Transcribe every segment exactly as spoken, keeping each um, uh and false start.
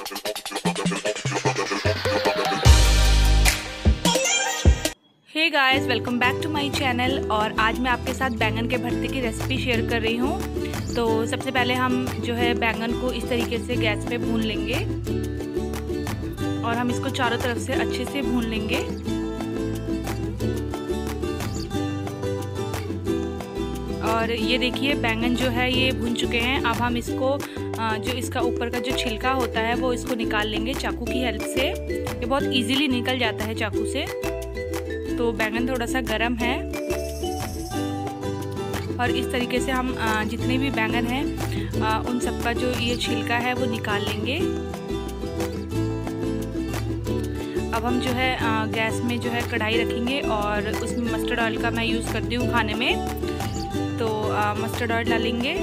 Hey guys, welcome back to my channel. और आज मैं आपके साथ बैंगन के भरते की रेसिपी शेयर कर रही हूँ। तो सबसे पहले हम जो है बैंगन को इस तरीके से गैस पे भून लेंगे और हम इसको चारों तरफ से अच्छे से भून लेंगे। और ये देखिए बैंगन जो है ये भून चुके हैं। अब हम इसको जो इसका ऊपर का जो छिलका होता है वो इसको निकाल लेंगे चाकू की हेल्प से। ये बहुत इजीली निकल जाता है चाकू से। तो बैंगन थोड़ा सा गर्म है और इस तरीके से हम जितने भी बैंगन हैं उन सबका जो ये छिलका है वो निकाल लेंगे। अब हम जो है गैस में जो है कढ़ाई रखेंगे और उसमें मस्टर्ड ऑयल का मैं यूज़ करती हूँ खाने में। तो मस्टर्ड ऑयल डालेंगे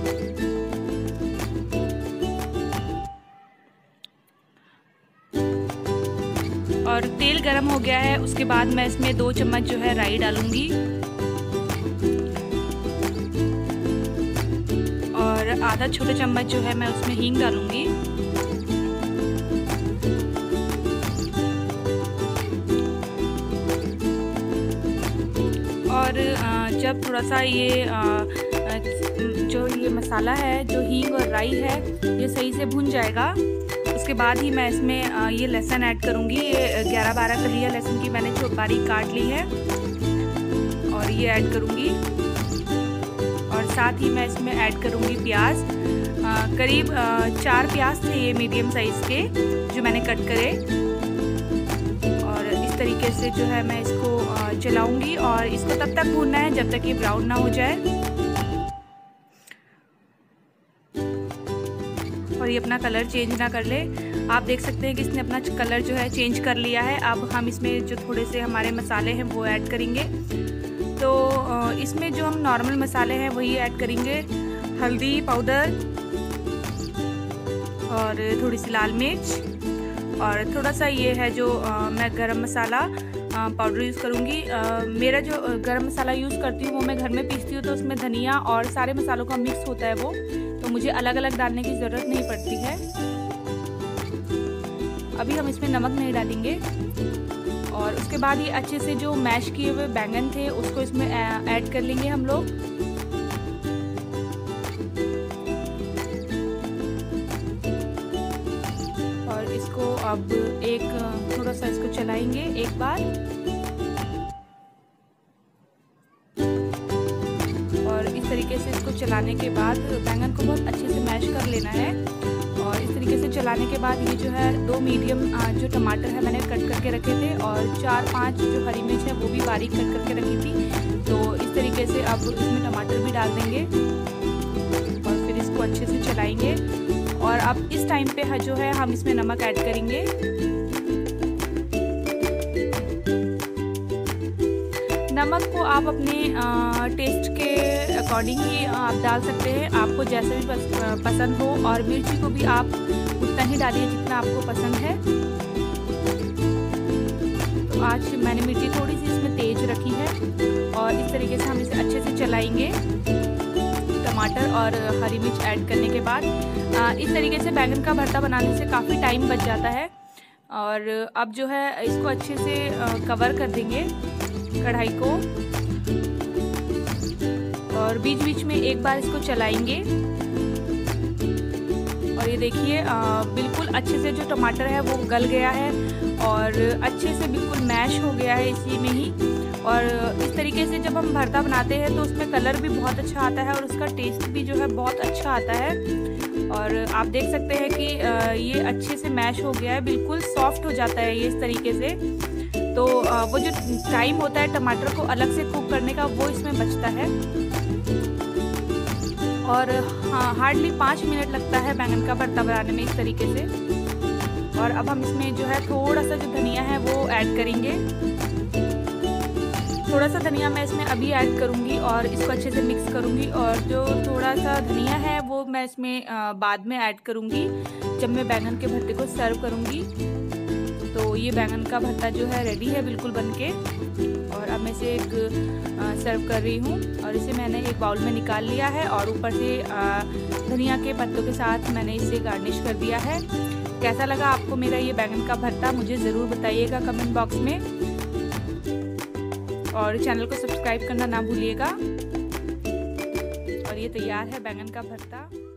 और तेल गरम हो गया है। उसके बाद मैं इसमें दो चम्मच जो है राई डालूंगी और आधा छोटा चम्मच जो है मैं उसमें हींग डालूंगी। और जब थोड़ा सा ये जो ये मसाला है, जो हींग और राई है, ये सही से भुन जाएगा, उसके बाद ही मैं इसमें ये लहसुन ऐड करूँगी। ये ग्यारह बारह कलियाँ लहसुन की मैंने छोटी बारीक काट ली है और ये ऐड करूँगी। और साथ ही मैं इसमें ऐड करूँगी प्याज। करीब चार प्याज थे ये मीडियम साइज़ के जो मैंने कट करे। और इस तरीके से जो है मैं इसको चलाऊँगी और इसको तब तक भूनना है जब तक ये ब्राउन ना हो जाए और ये अपना कलर चेंज ना कर ले। आप देख सकते हैं कि इसने अपना कलर जो है चेंज कर लिया है। अब हम इसमें जो थोड़े से हमारे मसाले हैं वो ऐड करेंगे। तो इसमें जो हम नॉर्मल मसाले हैं वही ऐड करेंगे। हल्दी पाउडर और थोड़ी सी लाल मिर्च और थोड़ा सा ये है जो आ, मैं गरम मसाला पाउडर यूज़ करूँगी। मेरा जो गरम मसाला यूज़ करती हूँ वो मैं घर में पीसती हूँ, तो उसमें धनिया और सारे मसालों का मिक्स होता है वो, तो मुझे अलग अलग डालने की ज़रूरत नहीं पड़ती है। अभी हम इसमें नमक नहीं डालेंगे। और उसके बाद ये अच्छे से जो मैश किए हुए बैंगन थे उसको इसमें ऐड कर लेंगे हम लोग। और इसको अब एक थोड़ा सा इसको चलाएंगे एक बार और इस तरीके से इसको चलाने के बाद बैंगन को बहुत अच्छे से मैश कर लेना है। और इस तरीके से चलाने के बाद ये जो है दो मीडियम जो टमाटर है मैंने कट करके रखे थे और चार पांच जो हरी मिर्च है वो भी बारीक कट करके रखी थी। तो इस तरीके से अब इसमें टमाटर भी डाल देंगे और फिर इसको अच्छे से चलाएंगे। और अब इस टाइम पे जो है हम इसमें नमक ऐड करेंगे। नमक को आप अपने टेस्ट के अकॉर्डिंग ही आप डाल सकते हैं, आपको जैसे भी पस, पसंद हो। और मिर्ची को भी आप उतना ही डालिए जितना आपको पसंद है। तो आज मैंने मिर्ची थोड़ी सी इसमें तेज रखी है और इस तरीके से हम इसे अच्छे से चलाएंगे। टमाटर और हरी मिर्च ऐड करने के बाद इस तरीके से बैंगन का भरता बनाने से काफ़ी टाइम बच जाता है। और अब जो है इसको अच्छे से कवर कर देंगे कढ़ाई को और बीच बीच में एक बार इसको चलाएंगे। और ये देखिए बिल्कुल अच्छे से जो टमाटर है वो गल गया है और अच्छे से बिल्कुल मैश हो गया है इसी में ही। और इस तरीके से जब हम भरता बनाते हैं तो उसमें कलर भी बहुत अच्छा आता है और उसका टेस्ट भी जो है बहुत अच्छा आता है। और आप देख सकते हैं कि ये अच्छे से मैश हो गया है, बिल्कुल सॉफ्ट हो जाता है ये इस तरीके से। तो वो जो टाइम होता है टमाटर को अलग से कुक करने का वो इसमें बचता है। और हाँ, हार्डली पाँच मिनट लगता है बैंगन का भरता बनाने में इस तरीके से। और अब हम इसमें जो है थोड़ा सा जो धनिया है वो ऐड करेंगे। थोड़ा सा धनिया मैं इसमें अभी ऐड करूँगी और इसको अच्छे से मिक्स करूँगी। और जो थोड़ा सा धनिया है वो मैं इसमें बाद में ऐड करूँगी जब मैं बैंगन के भरते को सर्व करूँगी। तो ये बैंगन का भरता जो है रेडी है बिल्कुल बनके। और अब मैं इसे एक सर्व कर रही हूँ और इसे मैंने एक बाउल में निकाल लिया है और ऊपर से धनिया के पत्तों के साथ मैंने इसे गार्निश कर दिया है। कैसा लगा आपको मेरा ये बैंगन का भरता मुझे ज़रूर बताइएगा कमेंट बॉक्स में, और चैनल को सब्सक्राइब करना ना भूलिएगा। और ये तैयार है बैंगन का भरता।